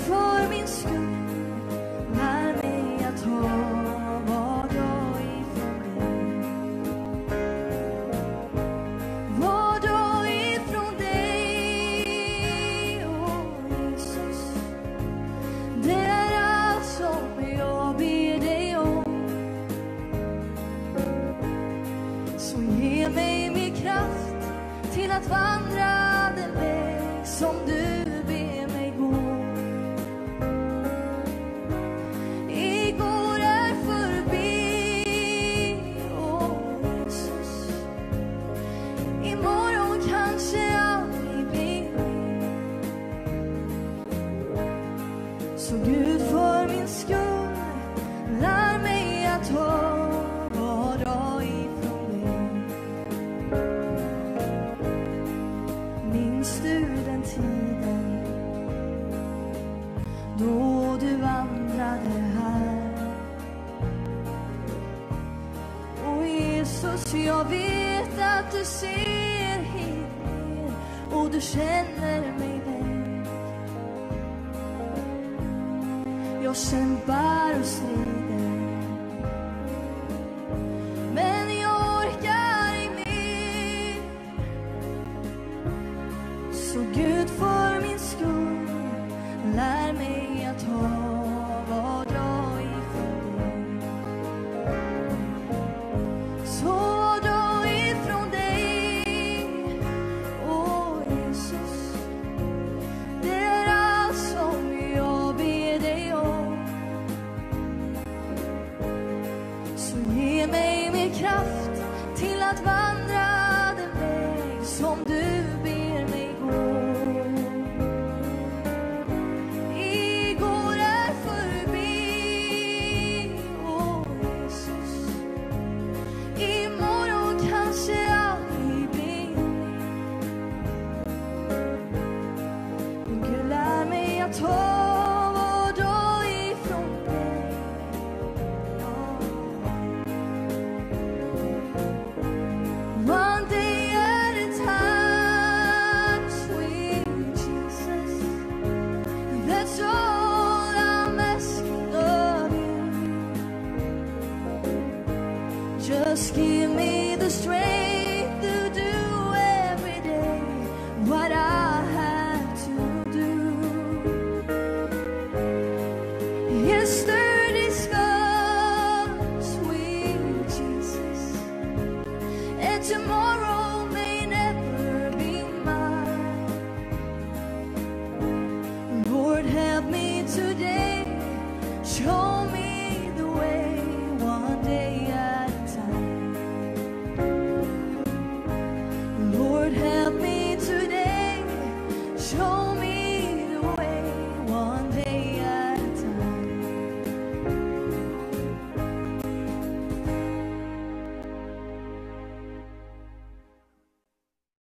för min skull lär mig att ta vad jag ifrån dig. Vad jag ifrån dig, åh Jesus. Det är allt som jag ber dig om. Så ge mig mer kraft till att vandra den väg som du ber mig gå. Igår är förbi, åh Jesus. Imorgon kanske aldrig blir mer. Så Gud, för min skull lär mig att ta vad jag ifrån dig. Minns du den tiden då du vandrade här? Och Jesus, jag vet att du ser hit ner och du känner mig väl. Jag kämpar och strider, men jag orkar ej mer. Så Gud, för min skull lär mig att ta vad jag ifrån dig. Så vad jag ifrån dig, åh Jesus. Det är allt som jag ber dig om. Så ge mig mer kraft till att vandra den väg som du ber mig gå. Igår är förbi, åh Jesus. Imorgon kanske aldrig blir mer. Gud, lär mig att ta vad jag ifrån dig. One day at a time, sweet Jesus. That's all I'm asking of you. Just give me the strength to do every day what I have to do. Yesterday's gone, sweet Jesus, and tomorrow may never be mine. Lord, help me today. Show me